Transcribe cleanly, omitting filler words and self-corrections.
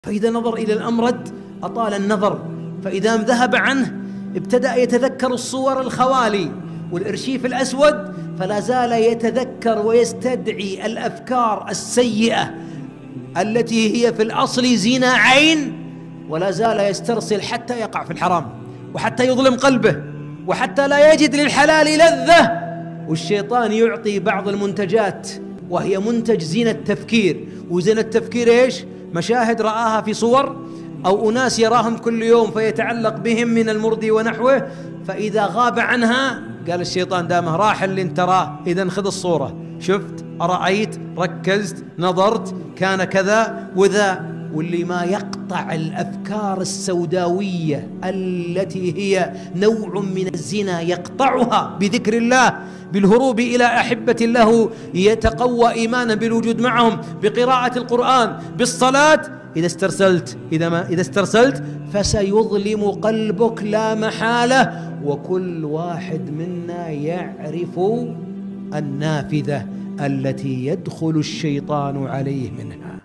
فإذا نظر إلى الأمرد أطال النظر، فإذا ذهب عنه ابتدأ يتذكر الصور الخوالي والإرشيف الأسود، فلا زال يتذكر ويستدعي الأفكار السيئة التي هي في الأصل زنا عين، ولا زال يسترسل حتى يقع في الحرام، وحتى يظلم قلبه، وحتى لا يجد للحلال لذة. والشيطان يعطي بعض المنتجات وهي منتج زنا التفكير. وزنا التفكير إيش؟ مشاهد رآها في صور أو أناس يراهم كل يوم فيتعلق بهم من المردي ونحوه، فإذا غاب عنها قال الشيطان دامه راح اللي انت تراه، إذن خذ الصورة، شفت، أرأيت، ركزت، نظرت، كان كذا وذا. واللي ما يقطع الأفكار السوداوية التي هي نوع من الزنا يقطعها بذكر الله، بالهروب إلى أحبة الله، يتقوى إيمانا بالوجود معهم، بقراءة القرآن، بالصلاة. إذا استرسلت فسيظلم قلبك لا محالة. وكل واحد منا يعرف النافذة التي يدخل الشيطان عليه منها.